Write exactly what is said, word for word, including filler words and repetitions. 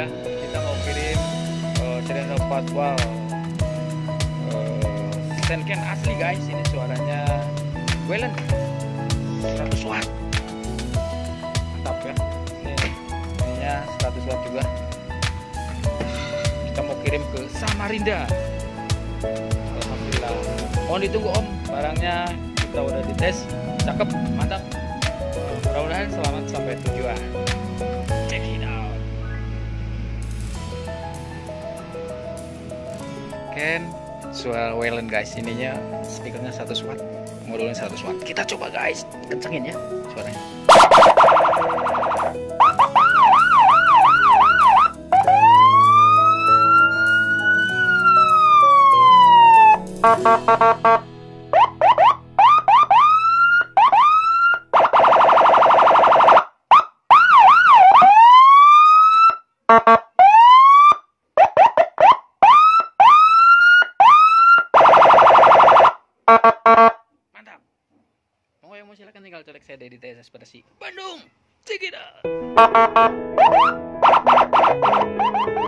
ya, kita mau kirim uh, Sirine Senken uh, Senken asli guys. Ini suaranya Welen seratus watt, mantap ya. Ini ininya seratus watt juga. Kita mau kirim ke Samarinda. Alhamdulillah. Mohon ditunggu om, barangnya kita udah dites, cakep, mantap. Mudah-mudahan selamat sampai tujuan. Check it out. Ken suara Welen guys, ininya speakernya seratus watt, modulnya seratus watt. Kita coba guys, kencengin ya suaranya. Mantap. Mau yang mau silakan tinggal colek saya Dedy Variasi Bandung. Check it out.